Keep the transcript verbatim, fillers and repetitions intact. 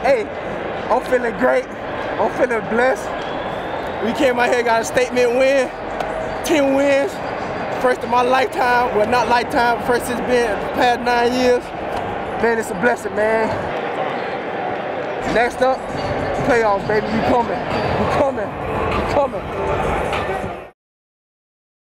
hey, I'm feeling great. I'm feeling blessed. We came out here, got a statement win, ten wins. First in my lifetime, well not lifetime, first it's been the past nine years. Man, it's a blessing, man. Next up, playoffs, baby, we coming, we coming, we coming.